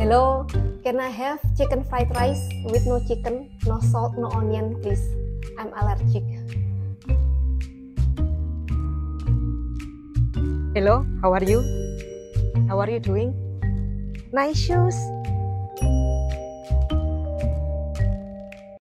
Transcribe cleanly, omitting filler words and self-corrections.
Hello, can I have chicken fried rice with no chicken, no salt, no onion, please? I'm allergic. Hello, how are you? How are you doing? Nice shoes.